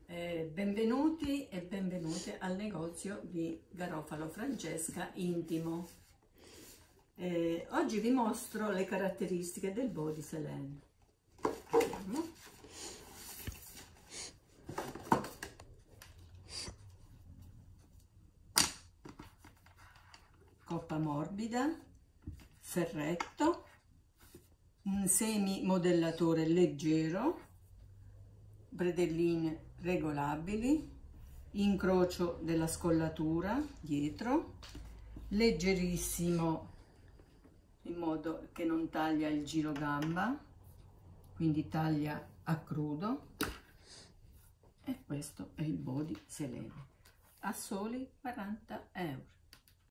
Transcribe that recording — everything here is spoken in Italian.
Benvenuti e benvenute al negozio di Garofalo Francesca Intimo. Oggi vi mostro le caratteristiche del body Selene. Vediamo. Coppa morbida, ferretto, un semi modellatore leggero, bredelline regolabili, incrocio della scollatura dietro, leggerissimo in modo che non taglia il giro gamba, quindi taglia a crudo. E questo è il body Selene a soli 40 euro.